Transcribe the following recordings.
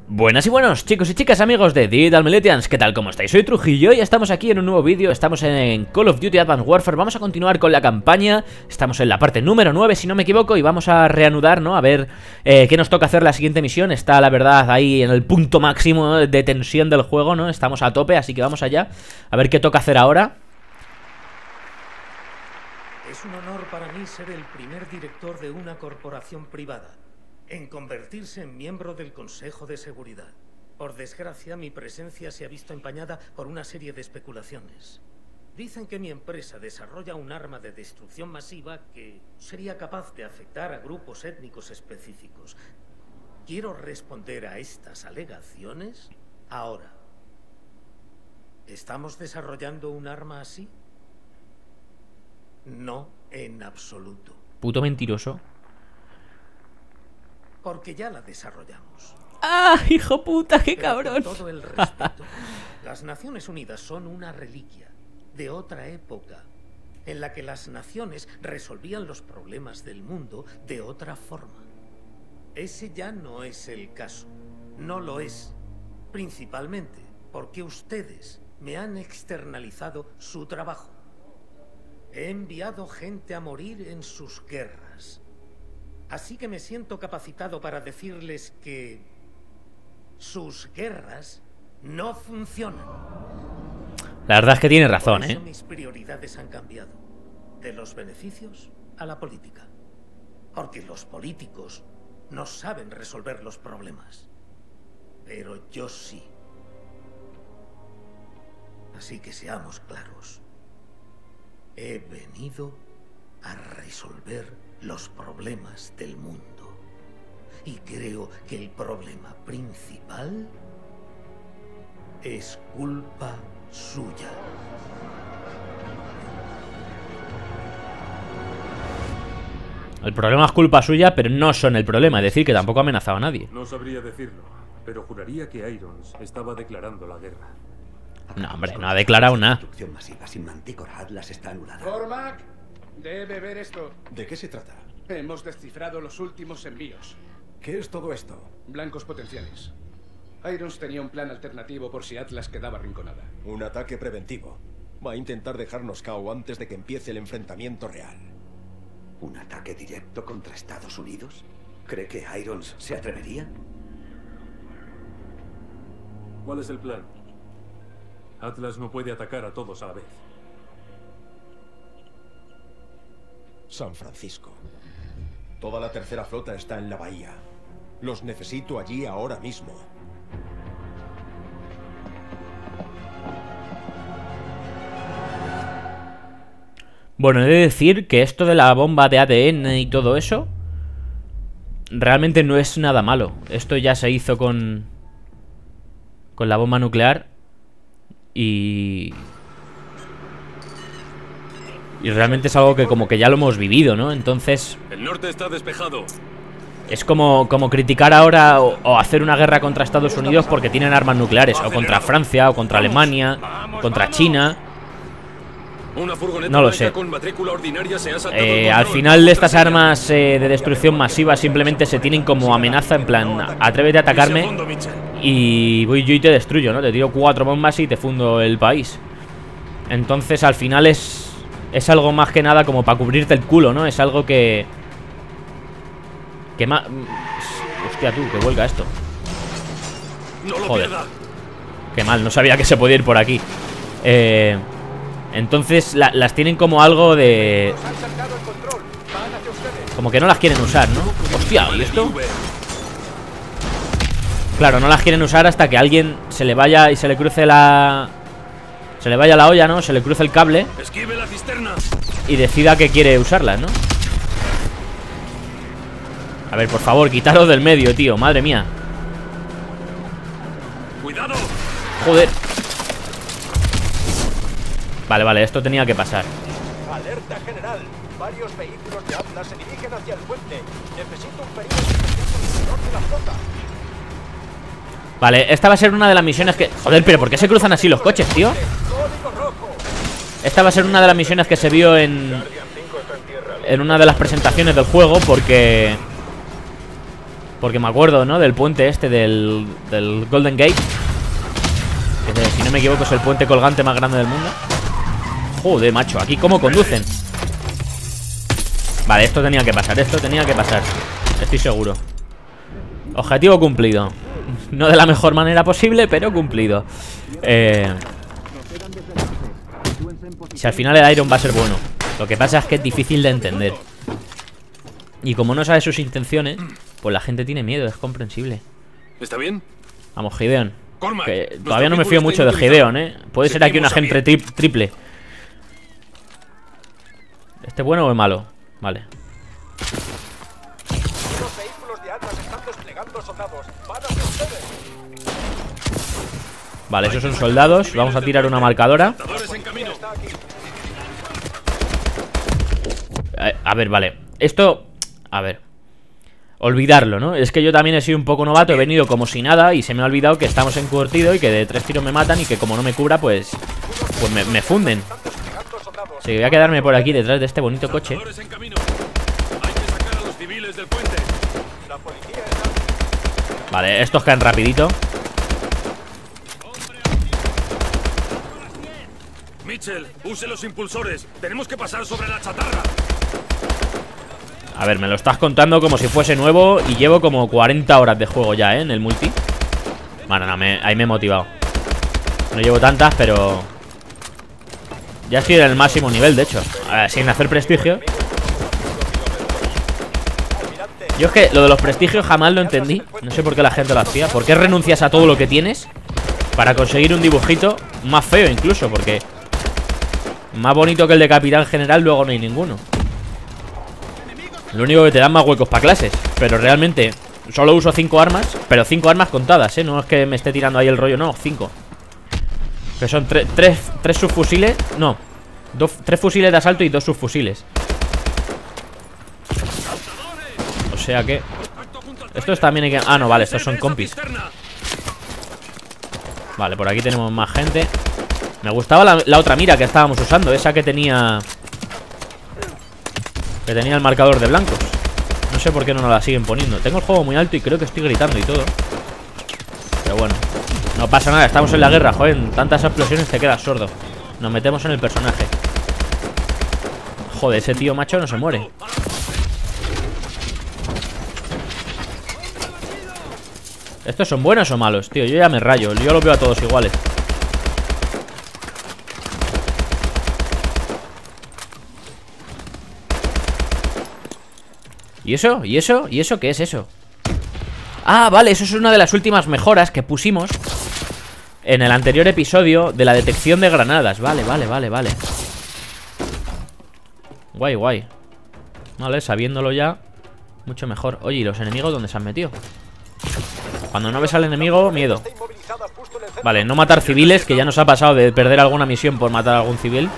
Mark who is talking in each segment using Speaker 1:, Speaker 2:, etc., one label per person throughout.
Speaker 1: Buenas y buenos chicos y chicas, amigos de Digital Millennials, ¿qué tal? ¿Cómo estáis? Soy Trujillo y estamos aquí en un nuevo vídeo. Estamos en Call of Duty Advanced Warfare. Vamos a continuar con la campaña. Estamos en la parte número 9, si no me equivoco, y vamos a reanudar, ¿no? A ver qué nos toca hacer la siguiente misión. Está, la verdad, ahí en el punto máximo de tensión del juego, ¿no? Estamos a tope, así que vamos allá. A ver qué toca hacer ahora.
Speaker 2: Es un honor para mí ser el primer director de una corporación privada en convertirse en miembro del Consejo de Seguridad. Por desgracia, mi presencia se ha visto empañada por una serie de especulaciones. Dicen que mi empresa desarrolla un arma de destrucción masiva que sería capaz de afectar a grupos étnicos específicos. Quiero responder a estas alegaciones ahora. ¿Estamos desarrollando un arma así? No, en absoluto.
Speaker 1: Puto mentiroso.
Speaker 2: Porque ya la desarrollamos.
Speaker 1: ¡Ah, hijo puta, qué cabrón!
Speaker 2: Con todo el respeto, las Naciones Unidas son una reliquia de otra época en la que las naciones resolvían los problemas del mundo de otra forma. Ese ya no es el caso. No lo es. Principalmente porque ustedes me han externalizado su trabajo. He enviado gente a morir en sus guerras. Así que me siento capacitado para decirles que sus guerras no funcionan.
Speaker 1: La verdad es que tiene razón,
Speaker 2: Por eso mis prioridades han cambiado. De los beneficios a la política. Porque los políticos no saben resolver los problemas. Pero yo sí. Así que seamos claros. He venido a resolver los problemas del mundo. Y creo que el problema principal es culpa suya.
Speaker 1: El problema es culpa suya, pero no son el problema. Es decir, que tampoco ha amenazado a nadie.
Speaker 3: No sabría decirlo, pero juraría que Irons estaba declarando la guerra.
Speaker 1: No, hombre, no ha declarado nada.
Speaker 4: La destrucción masiva sin Manticore Atlas está anulada.
Speaker 5: Cormac, debe ver esto.
Speaker 4: ¿De qué se trata?
Speaker 5: Hemos descifrado los últimos envíos.
Speaker 4: ¿Qué es todo esto?
Speaker 5: Blancos potenciales. Irons tenía un plan alternativo por si Atlas quedaba arrinconada.
Speaker 6: Un ataque preventivo. Va a intentar dejarnos KO antes de que empiece el enfrentamiento real.
Speaker 4: ¿Un ataque directo contra Estados Unidos? ¿Cree que Irons se atrevería?
Speaker 3: ¿Cuál es el plan? Atlas no puede atacar a todos a la vez.
Speaker 6: San Francisco. Toda la tercera flota está en la bahía. Los necesito allí ahora mismo.
Speaker 1: Bueno, he de decir que esto de la bomba de ADN y todo eso realmente no es nada malo. Esto ya se hizo con la bomba nuclear y realmente es algo que como que ya lo hemos vivido, ¿no? Entonces
Speaker 3: El norte está despejado.
Speaker 1: es como criticar ahora o hacer una guerra contra Estados Unidos porque tienen armas nucleares, o contra Francia, o contra Alemania, contra China.
Speaker 3: Una furgoneta
Speaker 1: No lo
Speaker 3: blanca
Speaker 1: sé.
Speaker 3: con matrícula ordinaria se ha saltado el
Speaker 1: Al
Speaker 3: control.
Speaker 1: final de estas armas de destrucción masiva simplemente se tienen como amenaza, en plan, atrévete a atacarme
Speaker 3: Segundo, Mitchell.
Speaker 1: y voy yo y te destruyo, ¿no? Te tiro 4 bombas y te fundo el país. Entonces al final es algo más que nada como para cubrirte el culo, ¿no? Es algo que más... Hostia tú, que vuelca esto.
Speaker 3: No lo
Speaker 1: Joder.
Speaker 3: pierda.
Speaker 1: Qué mal, no sabía que se podía ir por aquí. Entonces las tienen como algo de...
Speaker 5: Nos han saltado el control. Van hacia ustedes.
Speaker 1: Como que no las quieren usar, ¿no? Hostia, ¿y esto? Claro, no las quieren usar hasta que a alguien se le vaya y se le cruce la... Se le vaya la olla, ¿no? Se le cruce el cable
Speaker 3: Esquive la cisterna.
Speaker 1: y decida que quiere usarlas, ¿no? A ver, por favor, quitaros del medio, tío. Madre mía.
Speaker 3: Cuidado.
Speaker 1: Joder. Vale, esto tenía que pasar.
Speaker 7: Alerta general. Varios vehículos de Atlas se dirigen hacia el puente. Necesito un perímetro interior de la flota.
Speaker 1: Vale, esta va a ser una de las misiones que... Joder, pero ¿por qué se cruzan así los coches, tío?
Speaker 7: Código rojo.
Speaker 1: Esta va a ser una de las misiones que se vio en una de las presentaciones del juego, porque Porque me acuerdo, ¿no? Del puente este del Golden Gate. Que si no me equivoco es el puente colgante más grande del mundo. Joder, macho, aquí cómo conducen. Vale, esto tenía que pasar, estoy seguro. Objetivo cumplido. No de la mejor manera posible, pero cumplido. Si al final el Iron va a ser bueno. Lo que pasa es que es difícil de entender. Y como no sabe sus intenciones, pues la gente tiene miedo, es comprensible.
Speaker 3: ¿Está bien?
Speaker 1: Vamos, Gideon.
Speaker 3: Cormac,
Speaker 1: Que todavía no me fío mucho de Gideon, Puede ser aquí un agente triple. ¿Este bueno o es malo? Vale.
Speaker 7: Los vehículos de Atlas están desplegando soldados. Van hacia ustedes.
Speaker 1: Vale, esos son soldados. Vamos a tirar una marcadora.
Speaker 7: Está aquí.
Speaker 1: A ver, vale. Esto... A ver. Olvidarlo, ¿no? Es que yo también he sido un poco novato. He venido como si nada y se me ha olvidado que estamos encurtidos y que de 3 tiros me matan y que como no me cubra, pues me funden. Así que voy a quedarme por aquí detrás de este bonito coche.
Speaker 3: Hay que sacar a los civiles del puente.
Speaker 7: La policía está...
Speaker 1: Vale, estos caen rapidito.
Speaker 3: Mitchell, use los impulsores. Tenemos que pasar sobre la chatarra.
Speaker 1: A ver, me lo estás contando como si fuese nuevo y llevo como 40 horas de juego ya, en el multi. Bueno, no, ahí me he motivado. No llevo tantas, pero... Ya estoy en el máximo nivel, de hecho. A ver, sin hacer prestigio. Yo es que lo de los prestigios jamás lo entendí. No sé por qué la gente lo hacía. ¿Por qué renuncias a todo lo que tienes para conseguir un dibujito más feo incluso? Porque más bonito que el de Capitán General luego no hay ninguno. Lo único que te dan más huecos para clases. Pero realmente solo uso 5 armas. Pero 5 armas contadas, no es que me esté tirando ahí el rollo, no, 5. Que son 3 subfusiles. No, 3 fusiles de asalto y 2 subfusiles. O sea que... Estos también hay que... Ah, no, vale, estos son compis. Vale, por aquí tenemos más gente. Me gustaba la otra mira que estábamos usando. Esa que tenía... Que tenía el marcador de blancos. No sé por qué no nos la siguen poniendo. Tengo el juego muy alto y creo que estoy gritando y todo. Pero bueno, no pasa nada, estamos en la guerra, joder. En tantas explosiones te quedas sordo. Nos metemos en el personaje. Joder, ese tío macho no se muere. ¿Estos son buenos o malos, tío? Yo ya me rayo, yo los veo a todos iguales. ¿Y eso? ¿Y eso? ¿Y eso qué es eso? Ah, vale, eso es una de las últimas mejoras que pusimos en el anterior episodio de la detección de granadas. Vale. Guay, guay. Vale, sabiéndolo ya, mucho mejor. Oye, ¿y los enemigos dónde se han metido? Cuando no ves al enemigo, miedo. Vale, no matar civiles, que ya nos ha pasado de perder alguna misión por matar a algún civil.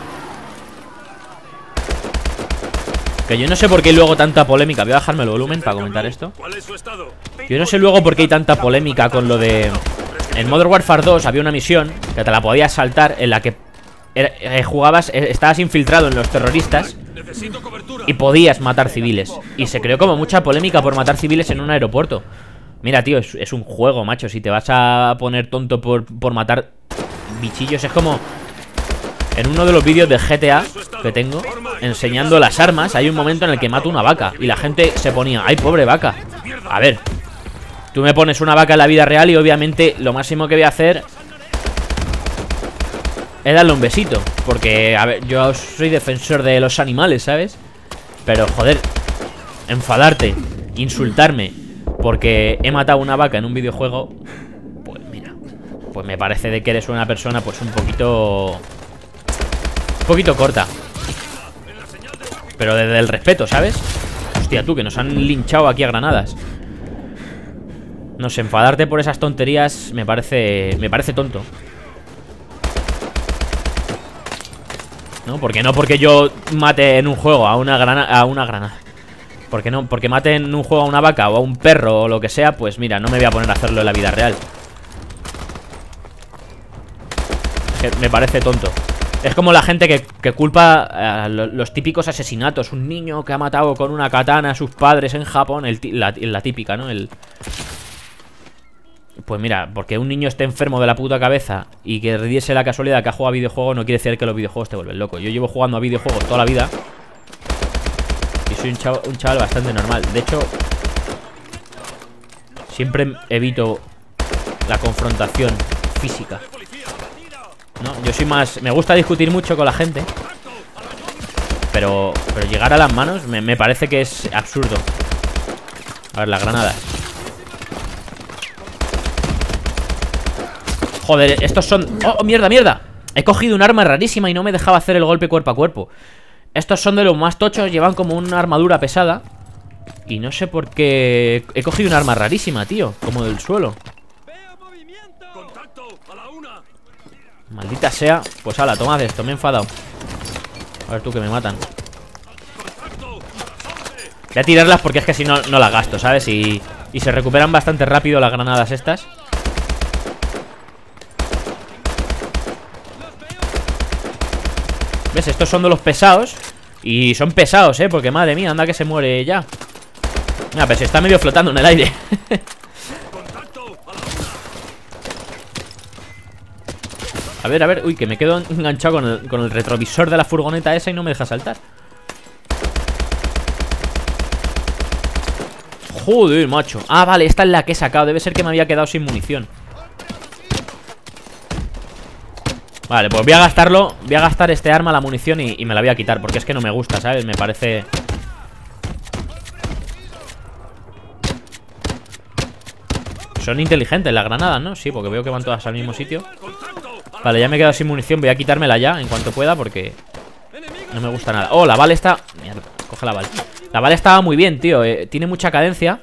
Speaker 1: Que yo no sé por qué hay luego tanta polémica. Voy a bajarme el volumen para comentar esto. Yo no sé luego por qué hay tanta polémica con lo de... En Modern Warfare 2 había una misión que te la podías saltar, en la que jugabas, estabas infiltrado en los terroristas y podías matar civiles. Y se creó como mucha polémica por matar civiles en un aeropuerto. Mira, tío, es un juego, macho. Si te vas a poner tonto por matar bichillos, es como... En uno de los vídeos de GTA que tengo, enseñando las armas, hay un momento en el que mato una vaca y la gente se ponía, ¡ay, pobre vaca! A ver, tú me pones una vaca en la vida real y obviamente lo máximo que voy a hacer es darle un besito. Porque, a ver, yo soy defensor de los animales, ¿sabes? Pero, joder, enfadarte, insultarme porque he matado una vaca en un videojuego, pues mira, pues me parece de que eres una persona pues un poquito corta. Pero desde el respeto, ¿sabes? Hostia, tú, que nos han linchado aquí a granadas. No sé, enfadarte por esas tonterías me parece tonto. ¿No? Porque yo mate en un juego a una granada. Porque mate en un juego a una vaca o a un perro o lo que sea, pues mira, no me voy a poner a hacerlo en la vida real. Es que me parece tonto. Es como la gente que culpa a los típicos asesinatos. Un niño que ha matado con una katana a sus padres en Japón. La típica, ¿no? Pues mira, porque un niño esté enfermo de la puta cabeza y que diese la casualidad que ha jugado a videojuegos, no quiere decir que los videojuegos te vuelven loco. Yo llevo jugando a videojuegos toda la vida y soy un chaval bastante normal. De hecho, siempre evito la confrontación física, ¿no? Yo soy más... Me gusta discutir mucho con la gente, pero llegar a las manos me parece que es absurdo. A ver, las granadas. Joder, estos son... ¡Oh, mierda, mierda! He cogido un arma rarísima y no me dejaba hacer el golpe cuerpo a cuerpo. Estos son de los más tochos, llevan como una armadura pesada. Y no sé por qué... He cogido un arma rarísima, tío, como del suelo. Maldita sea. Pues ala, toma de esto, me he enfadado. A ver tú, que me matan. Voy a tirarlas porque es que si no, no las gasto, ¿sabes? Y se recuperan bastante rápido las granadas estas. ¿Ves? Estos son de los pesados. Y son pesados, porque madre mía, anda que se muere ya. Mira, pero se está medio flotando en el aire. A ver, uy, que me quedo enganchado con el retrovisor de la furgoneta esa y no me deja saltar. Joder, macho. Ah, vale, esta es la que he sacado. Debe ser que me había quedado sin munición. Vale, pues voy a gastarlo. Voy a gastar este arma, la munición, y me la voy a quitar, porque es que no me gusta, ¿sabes? Me parece... Son inteligentes las granadas, ¿no? Sí, porque veo que van todas al mismo sitio. Vale, ya me he quedado sin munición. Voy a quitármela ya en cuanto pueda, porque no me gusta nada. Oh, la bala está... Mierda, coge la bala. La bala estaba muy bien, tío. Tiene mucha cadencia.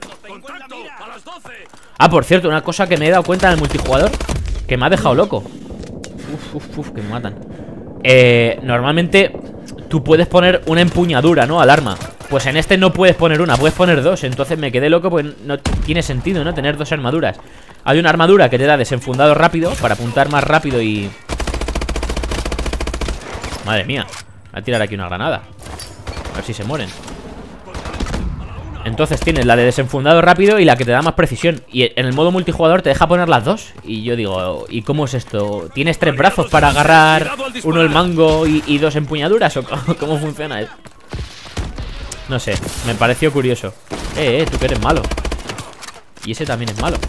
Speaker 1: Ah, por cierto, una cosa que me he dado cuenta en el multijugador que me ha dejado loco. Uf, que me matan. Normalmente tú puedes poner una empuñadura, ¿no? Al arma. Pues en este no puedes poner una, puedes poner dos. Entonces me quedé loco, pues no tiene sentido, ¿no? Tener dos armaduras. Hay una armadura que te da desenfundado rápido para apuntar más rápido y... Madre mía. Voy a tirar aquí una granada. A ver si se mueren. Entonces tienes la de desenfundado rápido y la que te da más precisión. Y en el modo multijugador te deja poner las dos. Y yo digo, ¿y cómo es esto? ¿Tienes tres brazos para agarrar uno el mango y dos empuñaduras? ¿O cómo funciona eso? No sé, me pareció curioso. Tú que eres malo. Y ese también es malo.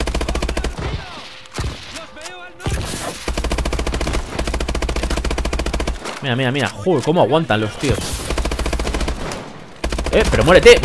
Speaker 1: Mira. Joder, cómo aguantan los tíos. Pero muérete.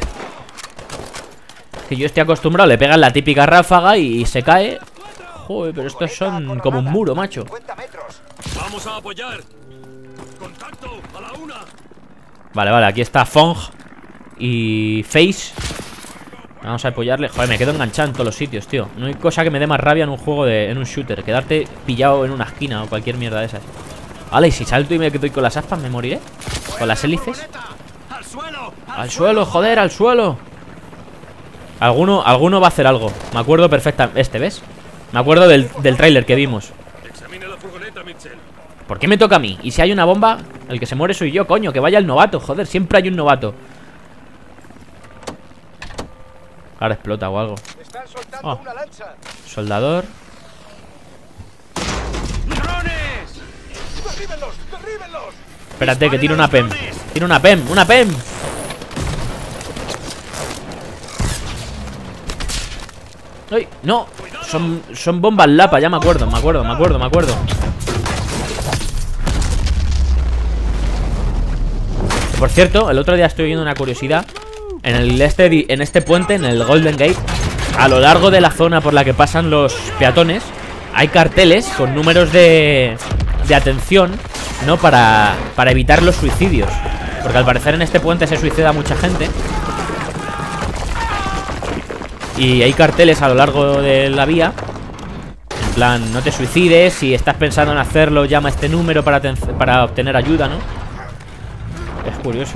Speaker 1: Que yo estoy acostumbrado, le pegan la típica ráfaga y se cae. Joder, pero estos son como un muro, macho.
Speaker 3: Vamos a apoyar. Contacto a la una.
Speaker 1: Vale, aquí está Fong y Face. Vamos a apoyarle. Joder, me quedo enganchado en todos los sitios, tío. No hay cosa que me dé más rabia en un juego en un shooter. Quedarte pillado en una esquina o cualquier mierda de esas. Vale, y si salto y me doy con las aspas, ¿me moriré? ¿Con las hélices? ¡Al suelo, joder, al suelo! Alguno va a hacer algo. Me acuerdo perfectamente. ¿Ves? Me acuerdo del tráiler que vimos. ¿Por qué me toca a mí? Y si hay una bomba, el que se muere soy yo, coño. Que vaya el novato, joder, siempre hay un novato. Ahora explota o algo. Oh. Soldador. Espérate, que tiro una PEM. Tiro una PEM. ¡Ay! No, son bombas lapa, ya me acuerdo. Por cierto, el otro día estoy viendo una curiosidad. En este puente, en el Golden Gate, a lo largo de la zona por la que pasan los peatones, hay carteles con números de atención, ¿no? Para evitar los suicidios. Porque al parecer en este puente se suicida mucha gente. Y hay carteles a lo largo de la vía. En plan, no te suicides. Si estás pensando en hacerlo, llama a este número para obtener ayuda, ¿no? Es curioso.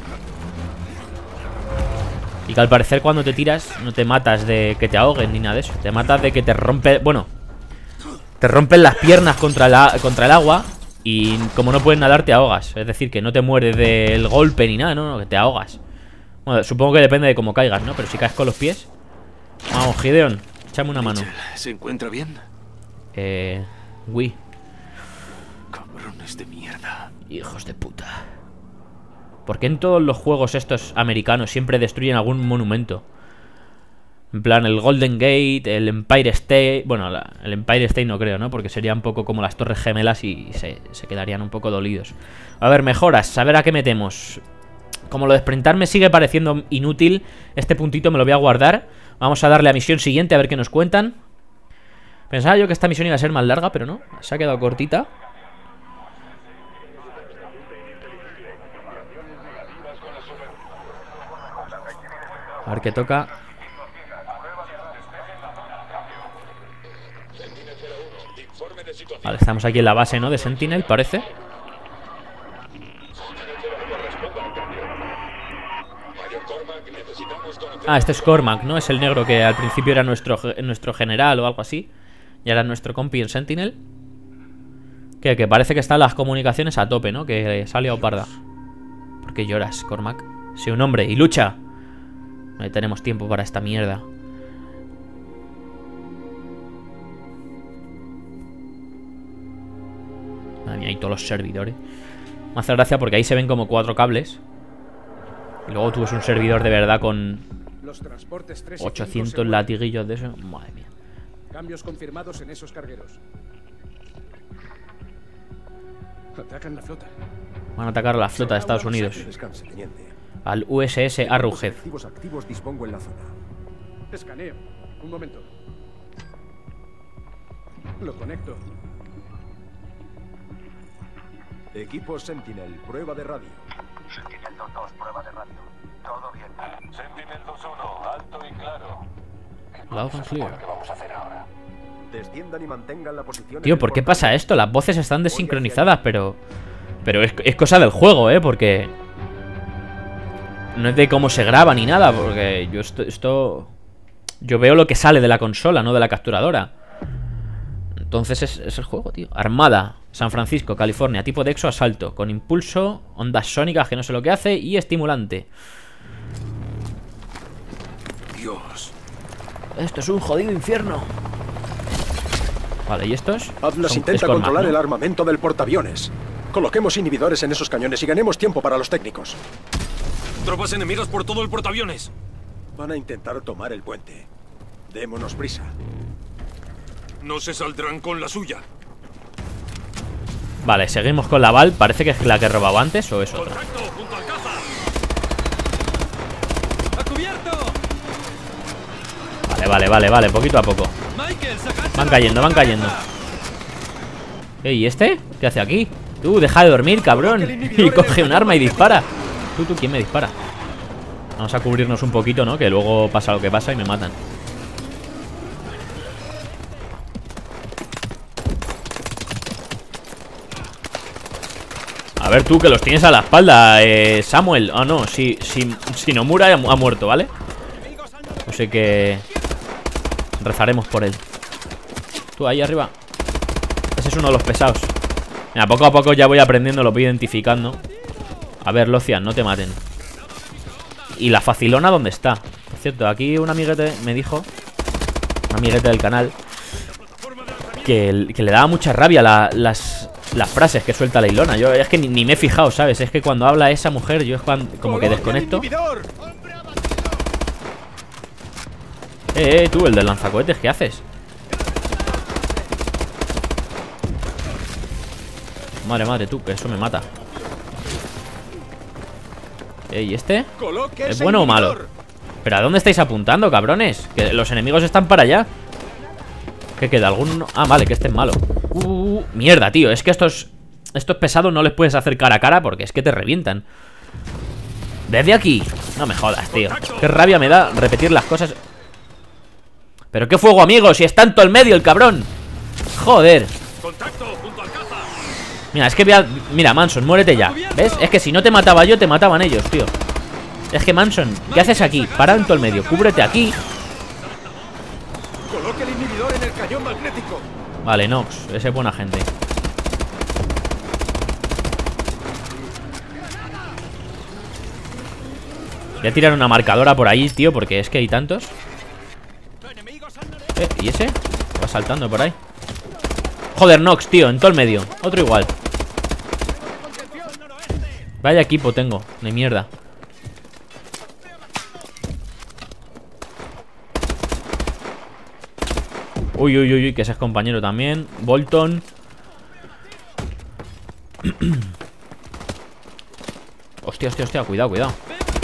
Speaker 1: Y que al parecer cuando te tiras no te matas de que te ahoguen ni nada de eso. Te matas de que te rompe... Bueno, te rompen las piernas contra el agua Y como no puedes nadar, te ahogas. Es decir, que no te mueres del golpe ni nada, no, que te ahogas. Bueno, supongo que depende de cómo caigas, ¿no? Pero si caes con los pies. Vamos, Gideon, échame una mano.
Speaker 8: ¿Se encuentra bien?
Speaker 1: Uy.
Speaker 8: Cabrones de mierda.
Speaker 1: Hijos de puta. ¿Por qué en todos los juegos estos americanos siempre destruyen algún monumento? En plan, el Golden Gate, el Empire State... Bueno, el Empire State no creo, ¿no? Porque sería un poco como las Torres Gemelas y se quedarían un poco dolidos. A ver, mejoras, a ver a qué metemos. Como lo de sprintar me sigue pareciendo inútil, este puntito me lo voy a guardar. Vamos a darle a misión siguiente a ver qué nos cuentan. Pensaba yo que esta misión iba a ser más larga, pero no, se ha quedado cortita. A ver qué toca. Vale, estamos aquí en la base, ¿no? De Sentinel, parece. Ah, este es Cormac, ¿no? Es el negro que al principio era nuestro general o algo así. Y ahora es nuestro compi en Sentinel. Que parece que están las comunicaciones a tope, ¿no? Que sale a parda. ¿Por qué lloras, Cormac? Sé un hombre y lucha. No tenemos tiempo para esta mierda. Madre mía, hay todos los servidores. Me hace gracia porque ahí se ven como 4 cables. Y luego tú ves un servidor de verdad con 800 latiguillos de eso. Madre mía.
Speaker 5: Cambios confirmados en esos cargueros. Atacan la flota.
Speaker 1: Van a atacar a la flota de Estados Unidos. Al USS Arrowhead.
Speaker 6: Activos dispongo en la zona.
Speaker 5: Escaneo. Un momento. Lo conecto.
Speaker 6: Equipo Sentinel, prueba de radio.
Speaker 7: Sentinel 2-2, prueba de radio. Todo bien. Sentinel 2-1, alto y claro.
Speaker 1: Loud and clear.
Speaker 7: ¿Qué vamos a hacer ahora?
Speaker 6: Desciendan y mantengan la posición.
Speaker 1: Tío, ¿por qué pasa esto? Las voces están desincronizadas, pero es cosa del juego, porque no es de cómo se graba ni nada, porque yo veo lo que sale de la consola, no de la capturadora. Entonces es el juego, tío. Armada, San Francisco, California, tipo de exoasalto, con impulso, ondas sónicas que no sé lo que hace y estimulante.
Speaker 8: Dios.
Speaker 1: Esto es un jodido infierno. Vale, ¿y estos?
Speaker 6: Atlas intenta controlar el armamento del portaaviones. Coloquemos inhibidores en esos cañones y ganemos tiempo para los técnicos.
Speaker 3: Tropas enemigas por todo el portaaviones.
Speaker 6: Van a intentar tomar el puente. Démonos prisa.
Speaker 3: No se saldrán con la suya.
Speaker 1: Vale, seguimos con la Val. Parece que es la que robaba antes o es otra.
Speaker 3: Contacto, junto al caza.
Speaker 9: ¡A cubierto!
Speaker 1: Vale, poquito a poco. Van cayendo. ¿Y este? ¿Qué hace aquí? Tú, deja de dormir, cabrón. Y coge un arma y dispara. Tú, ¿quién me dispara? Vamos a cubrirnos un poquito, ¿no? Que luego pasa lo que pasa y me matan. A ver tú, que los tienes a la espalda, Samuel. Ah, no, si Nomura ha muerto, ¿vale? No sé qué. Rezaremos por él. Tú, ahí arriba. Ese es uno de los pesados. Mira, poco a poco ya voy aprendiendo, lo voy identificando. A ver, Locian, no te maten. ¿Y la facilona dónde está? Por cierto, aquí un amiguete me dijo, un amiguete del canal, que le daba mucha rabia las frases que suelta la Ilona. Yo es que ni me he fijado, ¿sabes? Es que cuando habla esa mujer yo es como que desconecto. Tú, el del lanzacohetes, ¿qué haces? Madre, tú, que eso me mata. ¿Y este? ¿Es bueno o malo? ¿Pero a dónde estáis apuntando, cabrones? Que los enemigos están para allá. ¿Qué queda? ¿Algún...? Ah, vale, que este es malo. Mierda, tío, es que estos pesados no les puedes hacer cara a cara porque es que te revientan. Desde aquí. No me jodas, tío. Qué rabia me da repetir las cosas. Pero qué fuego, amigos, si está en todo el medio el cabrón. Joder. Mira, es que mira, Manson, muérete ya. ¿Ves? Es que si no te mataba yo, te mataban ellos, tío. Es que Manson, ¿qué haces aquí? Para en todo el medio, cúbrete aquí.
Speaker 6: Coloque el inhibidor en el cañón magnético.
Speaker 1: Vale, Nox, ese es buena gente. Voy a tirar una marcadora por ahí, tío, porque es que hay tantos. ¿Y ese? Va saltando por ahí. Joder, Nox, tío, en todo el medio. Otro igual. Vaya equipo tengo, de mierda. Uy, uy, uy, que ese es compañero también. Bolton. Hostia, hostia, hostia, cuidado, cuidado.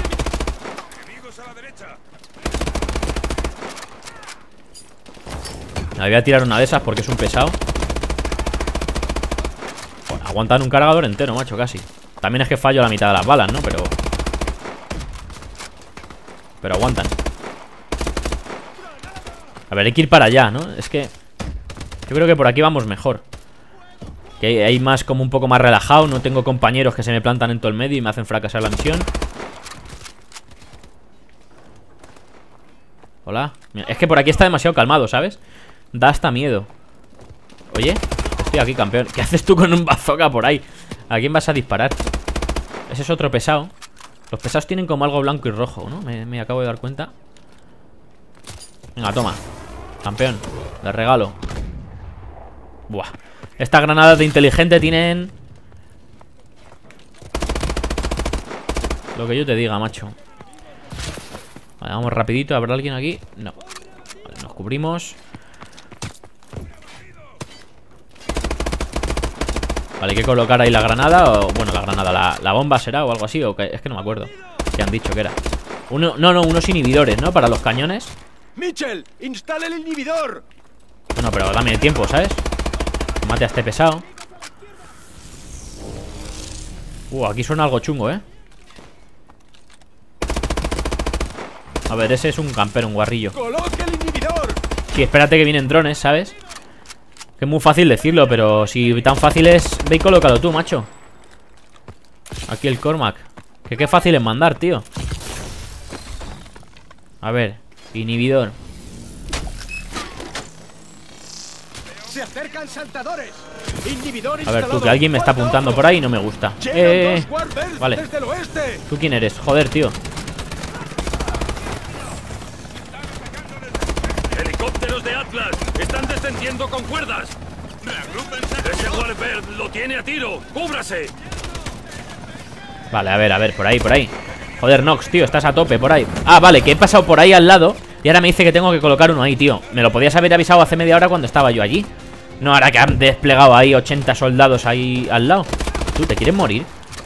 Speaker 1: Me voy a tirar una de esas porque es un pesado. Bueno, aguantan un cargador entero, macho, casi. También es que fallo la mitad de las balas, ¿no? Pero aguantan. A ver, hay que ir para allá, ¿no? Es que yo creo que por aquí vamos mejor. Que hay más, como un poco más relajado. No tengo compañeros que se me plantan en todo el medio y me hacen fracasar la misión. Hola. Es que por aquí está demasiado calmado, ¿sabes? Da hasta miedo. Oye, estoy aquí, campeón. ¿Qué haces tú con un bazooka por ahí? ¿A quién vas a disparar? Ese es otro pesado. Los pesados tienen como algo blanco y rojo, ¿no? Me acabo de dar cuenta. Venga, toma, campeón, de regalo. Buah. Estas granadas de inteligente tienen lo que yo te diga, macho. Vale, vamos rapidito. ¿Habrá alguien aquí? No. Vale, nos cubrimos. Vale, hay que colocar ahí la granada. O, bueno, la granada, la bomba será o algo así. O que, es que no me acuerdo qué han dicho que era. Unos inhibidores, ¿no? Para los cañones.
Speaker 7: ¡Mitchell! ¡Instala el inhibidor!
Speaker 1: Bueno, pero dame tiempo, ¿sabes? Mate a este pesado. Aquí suena algo chungo, ¿eh? A ver, ese es un campero, un guarrillo.
Speaker 7: ¡Coloque el inhibidor!
Speaker 1: Sí, espérate que vienen drones, ¿sabes? Que es muy fácil decirlo, pero si tan fácil es, ve y colócalo tú, macho. Aquí el Cormac. Que qué fácil es mandar, tío. A ver, inhibidor.
Speaker 7: ¡Se acercan saltadores! ¡Inhibidor
Speaker 1: A ver, tú, que alguien me está apuntando por ahí y no me gusta. Vale.
Speaker 7: Desde el oeste.
Speaker 1: ¿Tú quién eres? Joder, tío.
Speaker 8: ¡Helicópteros de Atlas! ¡Están descendiendo con cuerdas! ¡Ese Warbird lo tiene a tiro! ¡Cúbrase!
Speaker 1: Vale, a ver, por ahí, por ahí. Joder, Nox, tío, estás a tope por ahí. Ah, vale, que he pasado por ahí al lado y ahora me dice que tengo que colocar uno ahí, tío. Me lo podías haber avisado hace media hora cuando estaba yo allí. No, ahora que han desplegado ahí 80 soldados ahí al lado. ¿Tú te quieres morir?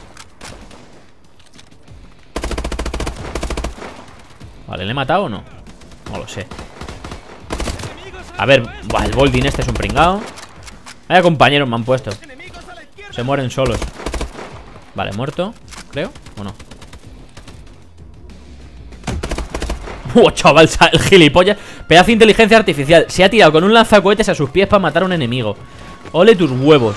Speaker 1: Vale, ¿le he matado o no? No lo sé. A ver, buah, el Boldin este es un pringao. Vaya compañeros me han puesto. Se mueren solos. Vale, muerto, creo, ¿o no? Chaval, el gilipollas. Pedazo de inteligencia artificial. Se ha tirado con un lanzacohetes a sus pies para matar a un enemigo. Ole tus huevos.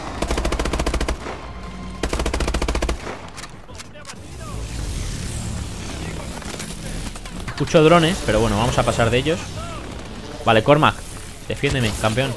Speaker 1: Escucho drones, pero bueno, vamos a pasar de ellos. Vale, Cormac, defiéndeme, campeón.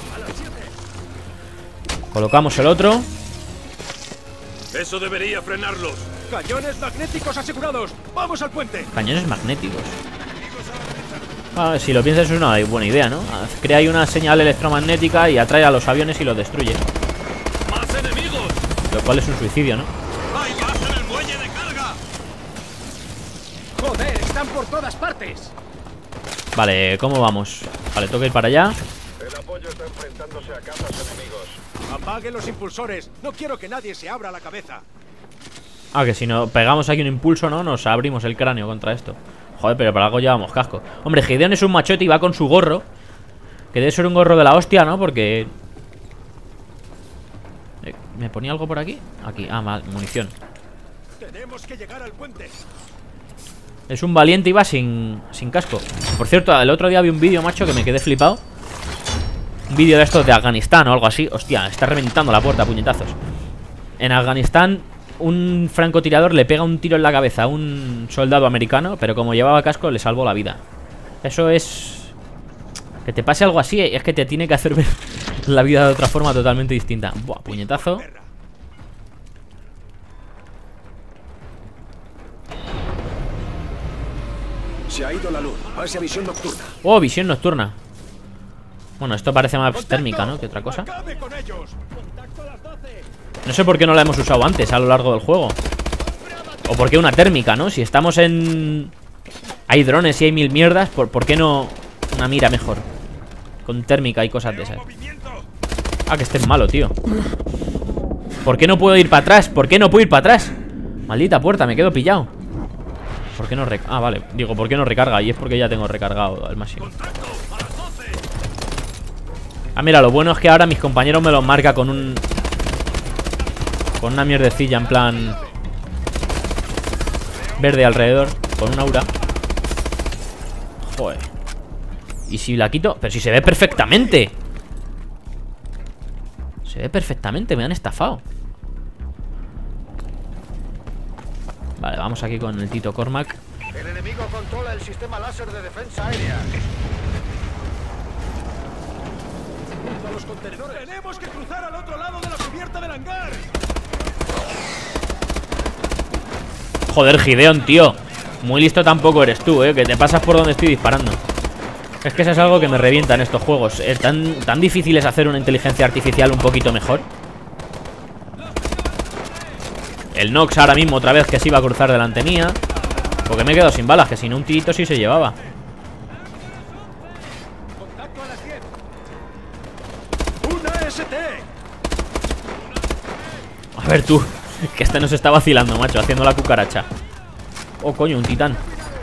Speaker 1: Colocamos el otro.
Speaker 8: Eso debería frenarlos.
Speaker 7: Cañones magnéticos asegurados. ¡Vamos al puente!
Speaker 1: Cañones magnéticos. Si lo piensas es una buena idea, ¿no? Crea ahí una señal electromagnética y atrae a los aviones y los destruye.
Speaker 8: ¡Más enemigos!
Speaker 1: Lo cual es un suicidio, ¿no?
Speaker 8: ¡Hay más en el muelle de carga!
Speaker 7: ¡Joder! ¡Están por todas partes!
Speaker 1: Vale, ¿cómo vamos? Vale, tengo que ir para allá.
Speaker 7: El apoyo está enfrentándose a cazas enemigos. Apaguen los impulsores. No quiero que nadie se abra la cabeza.
Speaker 1: Ah, que si no pegamos aquí un impulso, ¿no? Nos abrimos el cráneo contra esto. Joder, pero para algo llevamos casco. Hombre, Gideon es un machote y va con su gorro. Que debe ser un gorro de la hostia, ¿no? Porque... ¿me ponía algo por aquí? Aquí, mal, munición.
Speaker 7: Tenemos que llegar al puente.
Speaker 1: Es un valiente y va sin casco. Por cierto, el otro día vi un vídeo, macho, que me quedé flipado. Un vídeo de estos de Afganistán o algo así. Hostia, está reventando la puerta a puñetazos. En Afganistán, un francotirador le pega un tiro en la cabeza a un soldado americano, pero como llevaba casco le salvó la vida. Eso es... que te pase algo así es que te tiene que hacer ver la vida de otra forma totalmente distinta. Buah, puñetazo.
Speaker 7: Se ha ido la luz. Pase a visión nocturna.
Speaker 1: Oh, visión nocturna. Bueno, esto parece más térmica, ¿no? Que otra cosa. No sé por qué no la hemos usado antes a lo largo del juego. O por qué una térmica, ¿no? Si estamos en... Hay drones y hay mil mierdas, ¿por qué no una mira mejor? Con térmica y cosas de esas. Ah, que este es malo, tío. ¿Por qué no puedo ir para atrás? ¿Por qué no puedo ir para atrás? Maldita puerta, me quedo pillado. ¿Por qué no recarga? Ah, vale, digo, ¿por qué no recarga? Y es porque ya tengo recargado al máximo. Ah, mira, lo bueno es que ahora mis compañeros me los marca con un... Con una mierdecilla en plan... Verde alrededor. Con un aura. Joder. ¿Y si la quito? Pero si se ve perfectamente. Se ve perfectamente, me han estafado. Vale, vamos aquí con el Tito Cormac.
Speaker 7: El enemigo controla el sistema láser de defensa aérea. Junto a los contenedores. Tenemos que cruzar al otro lado de la cubierta del hangar.
Speaker 1: Joder, Gideon, tío. Muy listo tampoco eres tú, que te pasas por donde estoy disparando. Es que eso es algo que me revienta en estos juegos. Es tan difícil es hacer una inteligencia artificial un poquito mejor. El Nox ahora mismo otra vez que se iba a cruzar delante mía. Porque me he quedado sin balas, que si no un tirito sí se llevaba. A ver tú, que este nos está vacilando, macho, haciendo la cucaracha. Oh, coño, un titán.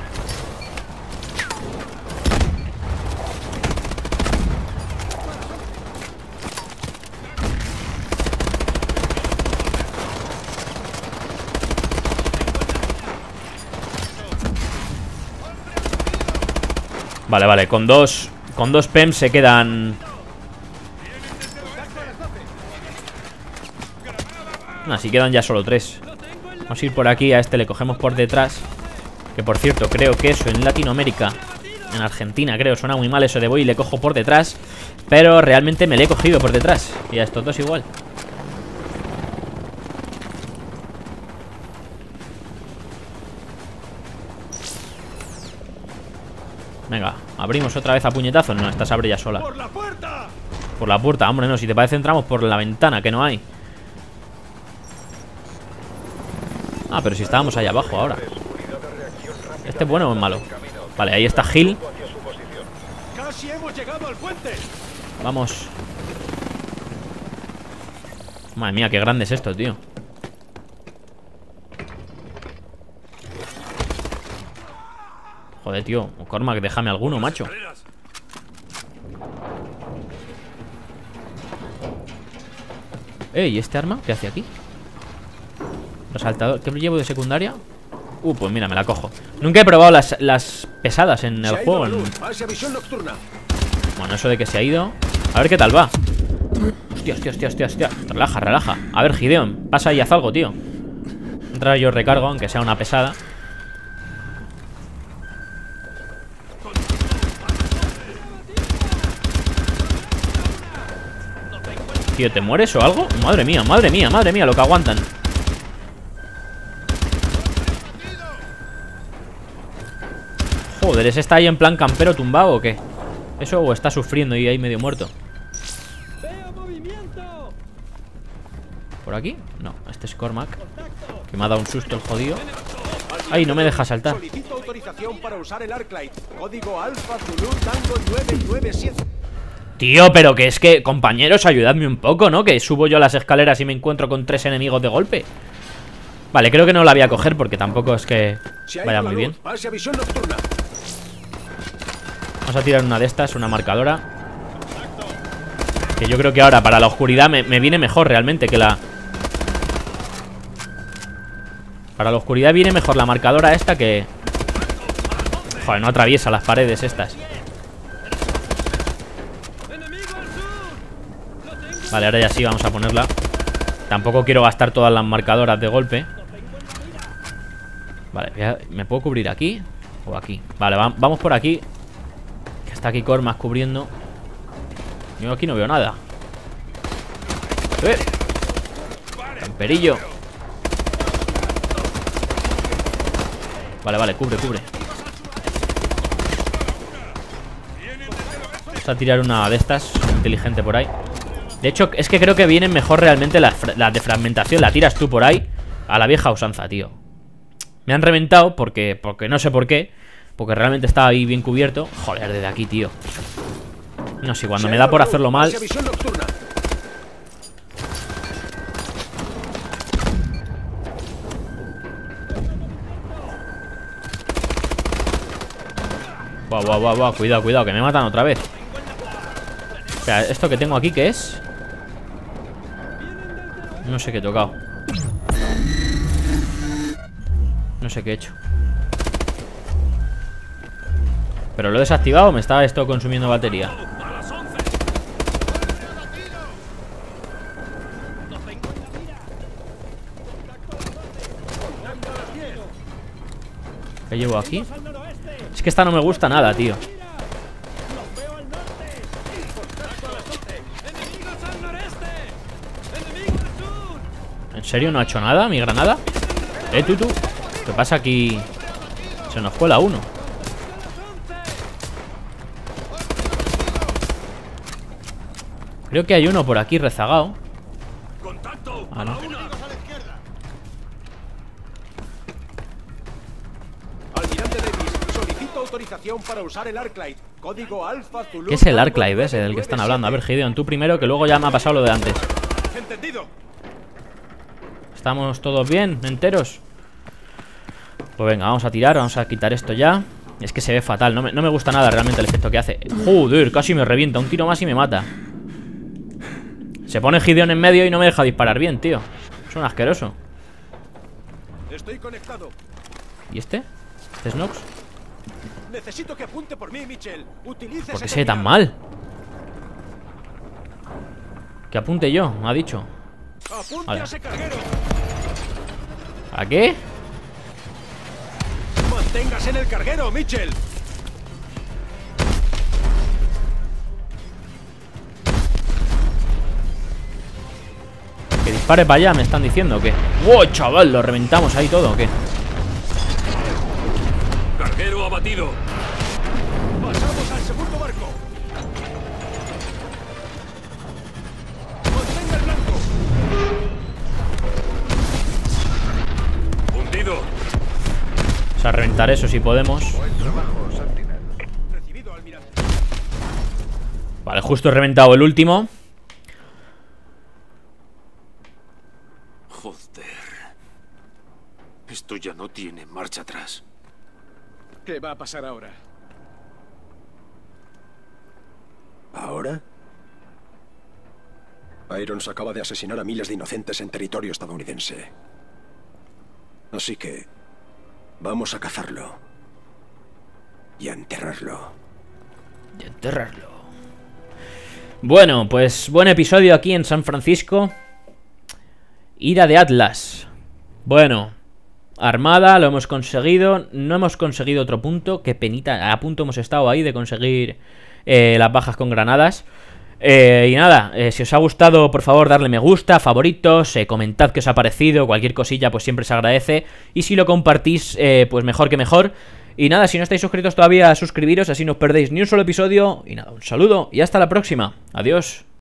Speaker 1: Vale, vale, con dos PEMs se quedan... Así quedan ya solo 3. Vamos a ir por aquí, a este le cogemos por detrás. Que por cierto, creo que eso en Latinoamérica, en Argentina creo, suena muy mal eso de voy y le cojo por detrás. Pero realmente me le he cogido por detrás. Y a estos dos igual. Venga, abrimos otra vez a puñetazos. No, esta se abre ya sola. ¡Por la puerta! Por la puerta, hombre, no. Si te parece entramos por la ventana, que no hay. Ah, pero si estábamos ahí abajo ahora. ¿Este es bueno o es malo? Vale, ahí está Gil.
Speaker 7: Casi hemos llegado al puente.
Speaker 1: Vamos. Madre mía, qué grande es esto, tío. Joder, tío, Cormac, déjame alguno, macho. ¿Y este arma? ¿Qué hace aquí? Resaltador. ¿Qué llevo de secundaria? Pues mira, me la cojo. Nunca he probado las pesadas en el juego. Bueno, eso de que se ha ido. A ver qué tal va. Hostia, hostia, hostia, hostia, hostia. Relaja, relaja. A ver, Gideon, pasa y haz algo, tío. Mientras yo recargo, aunque sea una pesada. Tío, ¿te mueres o algo? Madre mía, madre mía, madre mía, lo que aguantan. Joder, ¿ese está ahí en plan campero tumbado o qué? ¿Eso o está sufriendo y ahí medio muerto? ¿Por aquí? No, este es Cormac, que me ha dado un susto el jodido. ¡Ay, no me deja saltar!
Speaker 7: Solicito autorización para usar el Arclight. Código Alfa Zulu Tango 997.
Speaker 1: Tío, pero que es que, compañeros, ayudadme un poco, ¿no? Que subo yo las escaleras y me encuentro con 3 enemigos de golpe. Vale, creo que no la voy a coger porque tampoco es que vaya muy bien. Vamos a tirar una de estas, una marcadora. Que yo creo que ahora para la oscuridad me viene mejor realmente que la... Para la oscuridad viene mejor la marcadora esta que... Joder, no atraviesa las paredes estas. Vale, ahora ya sí, vamos a ponerla. Tampoco quiero gastar todas las marcadoras de golpe. Vale, ¿me puedo cubrir aquí? O aquí. Vale, vamos por aquí. Que está aquí Cormac cubriendo. Yo aquí no veo nada. Camperillo. Vale, vale, cubre, cubre. Vamos a tirar una de estas inteligente por ahí. De hecho, es que creo que vienen mejor realmente las de fragmentación. La tiras tú por ahí a la vieja usanza, tío. Me han reventado porque no sé por qué. Porque realmente estaba ahí bien cubierto. Joder, desde aquí, tío. No sé, cuando me da por hacerlo mal. Guau, cuidado, que me matan otra vez. O sea, esto que tengo aquí, ¿qué es? No sé qué he tocado. No sé qué he hecho. ¿Pero lo he desactivado o me estaba esto consumiendo batería? ¿Qué llevo aquí? Es que esta no me gusta nada, tío. ¿En serio no ha hecho nada mi granada? Tú. ¿Qué pasa aquí? Se nos cuela uno. Creo que hay uno por aquí rezagado. Ah, no.
Speaker 7: Almirante Davis, solicito autorización para usar el Arclight. Código Alfa Zulu.
Speaker 1: ¿Qué es el Arclight ese del que están hablando? A ver, Gideon, tú primero, que luego ya me ha pasado lo de antes.
Speaker 7: Entendido.
Speaker 1: ¿Estamos todos bien? ¿Enteros? Pues venga, vamos a tirar, vamos a quitar esto ya. Es que se ve fatal, no me gusta nada realmente el efecto que hace. Joder, casi me revienta, un tiro más y me mata. Se pone Gideon en medio y no me deja disparar bien, tío. Es un asqueroso.
Speaker 7: Estoy conectado.
Speaker 1: ¿Y este? ¿Este es Nox?
Speaker 7: Necesito que apunte por mí, Mitchell. Utilice
Speaker 1: ¿Por qué
Speaker 7: ese
Speaker 1: se ve tan mal? Que apunte yo, me ha dicho.
Speaker 7: Apunte
Speaker 1: Vale.
Speaker 7: a ese carguero.
Speaker 1: ¿A qué?
Speaker 7: Manténgase en el carguero, Mitchell.
Speaker 1: Que dispare para allá, me están diciendo, ¿o qué? ¡Wow, chaval! ¿Lo reventamos ahí todo o qué?
Speaker 8: Carguero abatido.
Speaker 7: Pasamos al segundo barco. Mantenga el blanco.
Speaker 8: Hundido.
Speaker 1: O sea, reventar eso si podemos.
Speaker 7: Recibido, almirante.
Speaker 1: Vale, justo he reventado el último.
Speaker 8: Joder. Esto ya no tiene marcha atrás.
Speaker 5: ¿Qué va a pasar ahora?
Speaker 6: ¿Ahora? Irons acaba de asesinar a miles de inocentes en territorio estadounidense. Así que vamos a cazarlo. Y a enterrarlo.
Speaker 1: Y enterrarlo. Bueno, pues buen episodio aquí en San Francisco. Ira de Atlas. Bueno, Armada, lo hemos conseguido. No hemos conseguido otro punto. Qué penita, a punto hemos estado ahí de conseguir las bajas con granadas. Y nada, si os ha gustado, por favor, darle me gusta, favoritos, comentad qué os ha parecido. Cualquier cosilla pues siempre se agradece. Y si lo compartís, pues mejor que mejor. Y nada, si no estáis suscritos todavía, suscribiros, así no os perdéis ni un solo episodio. Y nada, un saludo y hasta la próxima. Adiós.